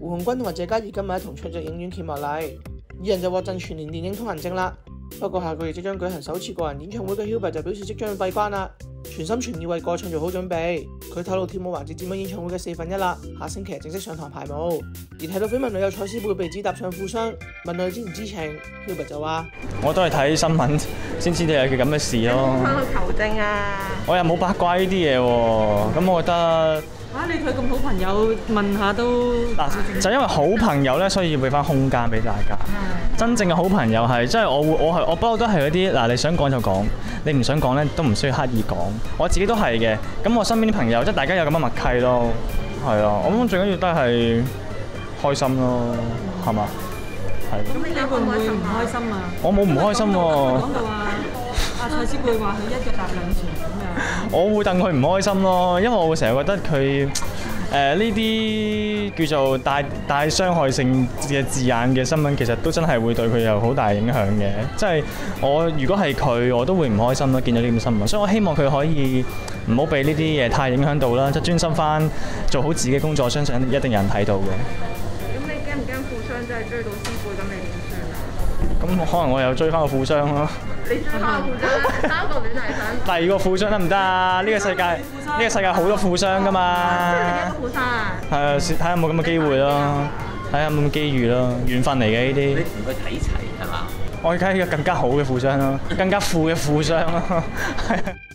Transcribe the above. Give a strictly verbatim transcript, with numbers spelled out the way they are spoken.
胡鴻鈞同埋謝嘉怡今日一同出席影院揭幕禮，二人就獲贈全年電影通行證啦。不過下個月即將舉行首次個人演唱會嘅 Hubert 就表示即將閉關啦，全心全意為歌唱做好準備。佢透露跳舞環節佔咗演唱會嘅四分一啦，下星期正式上堂排舞。而提到緋聞女友蔡思貝被指搭上富商，問佢知唔知情 ，Hubert 就話： 我都係睇新聞先知道有嘅咁嘅事咯。 翻去求證啊！ 我又冇八卦呢啲嘢喎，咁我覺得。 啊！你佢咁好朋友問下都嗱，就因為好朋友咧，所以要俾翻空間俾大家。真正嘅好朋友係，即係我會，我係我不嬲都係嗰啲嗱，你想講就講，你唔想講咧都唔需要刻意講。我自己都係嘅。咁我身邊啲朋友，即係大家有咁嘅默契咯，係啊。我諗最緊要都係開心咯，係嘛？係。 咁你會唔會唔開心啊？ 我冇唔開心喎。 講到啊，阿蔡思貝話佢一腳踏兩船咁樣。 我會戥佢唔開心咯，因為我會成日覺得佢誒呢啲叫做帶帶傷害性嘅字眼嘅新聞，其實都真係會對佢有好大影響嘅。即係我如果係佢，我都會唔開心咯。見到呢啲新聞，所以我希望佢可以唔好俾呢啲嘢太影響到啦，即係專心翻做好自己工作，相信一定有人睇到嘅。 咁你驚唔驚富商真係追到思貝？咁你點算啊？ 咁可能我又追翻個富商咯。 你追翻個富商，三個戀愛想。 第二個富商得唔得啊？呢個世界呢個世界好多富商㗎嘛。 即係另一個富商啊。 係啊，睇下有冇咁嘅機會咯，睇下有冇咁嘅機遇咯，緣分嚟嘅呢啲。 你同佢睇齊係嘛？ 我梗係一個更加好嘅富商咯，更加富嘅富商咯，係。